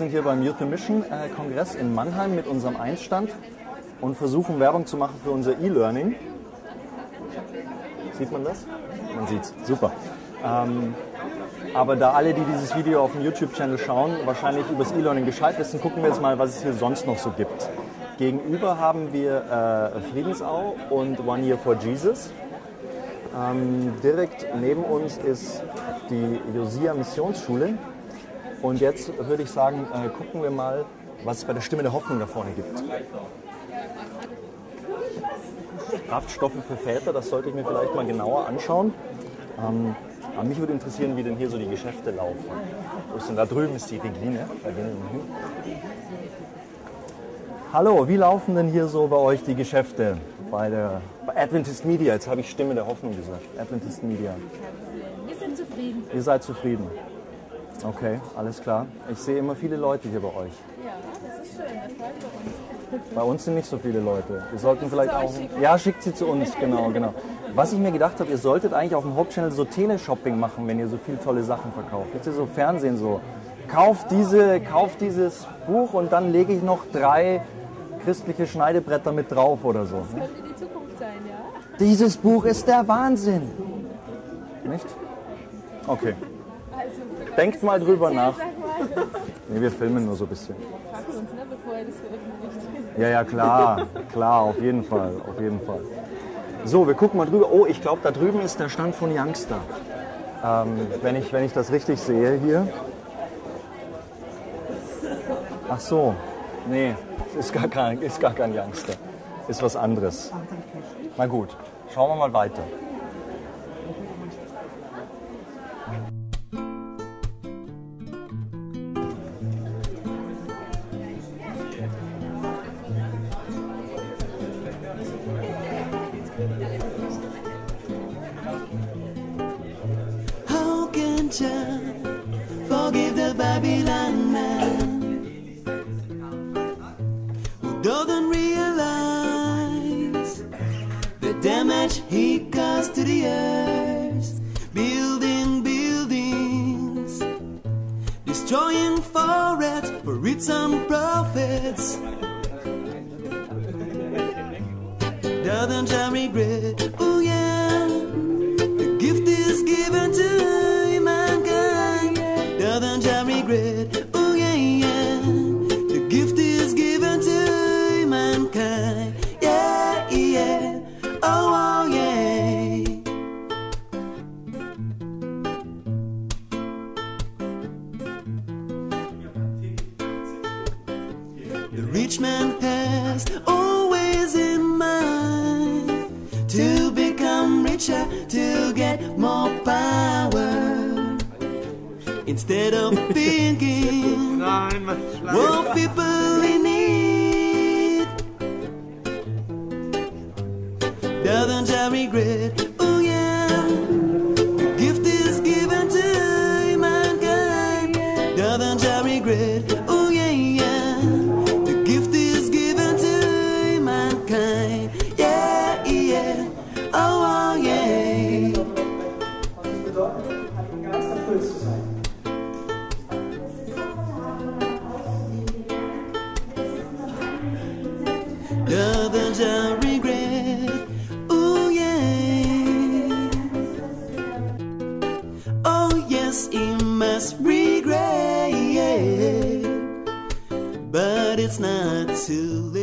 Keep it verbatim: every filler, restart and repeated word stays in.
sind hier beim Youth in Mission äh, Kongress in Mannheim mit unserem Eins-Stand und versuchen Werbung zu machen für unser E-Learning. Sieht man das? Man sieht's. Super. Ähm, aber da alle, die dieses Video auf dem YouTube-Channel schauen, wahrscheinlich über das E-Learning Bescheid wissen, gucken wir jetzt mal, was es hier sonst noch so gibt. Gegenüber haben wir äh, Friedensau und One Year for Jesus. Ähm, direkt neben uns ist die Josia Missionsschule. Und jetzt würde ich sagen, äh, gucken wir mal, was es bei der Stimme der Hoffnung da vorne gibt. Kraftstoffe für Väter, das sollte ich mir vielleicht mal genauer anschauen. Ähm, aber mich würde interessieren, wie denn hier so die Geschäfte laufen. Wo ist denn da drüben ist die Regine? Da gehen wir mal hin. Hallo, wie laufen denn hier so bei euch die Geschäfte? Bei der bei Adventist Media, jetzt habe ich Stimme der Hoffnung gesagt. Adventist Media. Wir sind zufrieden. Ihr seid zufrieden? Okay, alles klar. Ich sehe immer viele Leute hier bei euch. Ja, das ist schön, das freut uns. Bei uns sind nicht so viele Leute. Wir sollten vielleicht auch... Ja, schickt sie zu uns, genau, genau. Was ich mir gedacht habe, ihr solltet eigentlich auf dem Hauptchannel so Teleshopping machen, wenn ihr so viele tolle Sachen verkauft. Jetzt ihr so Fernsehen so. Kauft, diese, kauft dieses Buch und dann lege ich noch drei christliche Schneidebretter mit drauf oder so. Das könnte die Zukunft sein, ja? Dieses Buch ist der Wahnsinn. Nicht? Okay. Also, Denkt mal drüber nach. Sag mal. Nee, wir filmen nur so ein bisschen. Frag uns, ne, bevor ihr das veröffentlicht. Ja, ja, klar. Klar, auf jeden Fall. Auf jeden Fall. So, wir gucken mal drüber. Oh, ich glaube, da drüben ist der Stand von Youngster. Ähm, wenn, ich, wenn ich das richtig sehe hier. Ach so. Nee, ist gar kein, ist gar kein Youngster. Ist was anderes. Na gut, schauen wir mal weiter. How can you forgive the Babylon man who doesn't realize the damage he caused to the earth? Building buildings, destroying forests for its own profits. Doesn't you regret? Oh yeah, the gift is given to mankind. Doesn't you regret? Oh yeah, yeah, the gift is given to mankind. Yeah, yeah, oh, oh yeah. The rich man has always in mind to become richer, to get more power, instead of thinking what people in need. Doesn't you regret? Oh yeah, the gift is given to mankind. Doesn't you regret? Oh yeah, yeah, the gift is given to mankind. Yeah, yeah, oh, oh yeah. Was bedeutet, Heiligen Geist erfüllt zu sein? Doesn't you regret? Oh yeah. Oh yes, he must regret, but it's not too late.